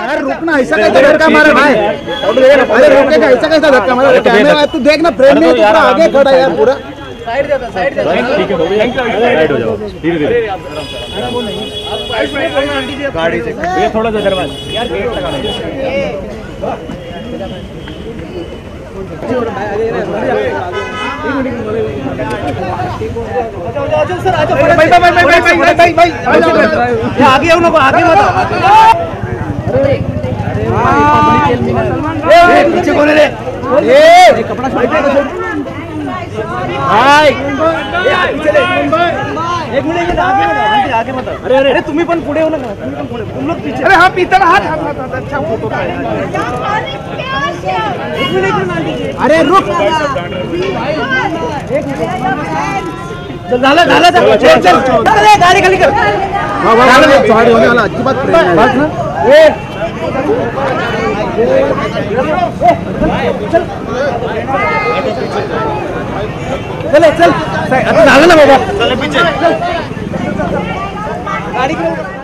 यार रुकना, ऐसा कैसा धक्का मारा भाई? अरे रुकेगा, ऐसा कैसा धक्का मारा? कैमरा तू देखना, फ्रेम में पूरा आगे खड़ा है यार, पूरा साइड जाता, साइड जाता। ठीक है, साइड हो जाओ धीरे-धीरे। गाड़ी से ये थोड़ा सा दरवाजा यार, गेट लगाना है। सर आ जाओ, भाई आगे आओ ना, आगे मत। पीछे कौन है रे? कपड़ा भाई एक मिनट, आगे मत। अरे अरे तुम्ही पण पुढे हो ना, तुम्ही पण पुढे, तुम लोग पीछे। अरे हाँ पीतल, हाथ अच्छा फोटो। अरे रुक, झालं झालं, चल चल, गाडी खाली कर। गाडी होने वाला अजिबात चल चल, आता झालं ना बाबा, चल पीछे गाडी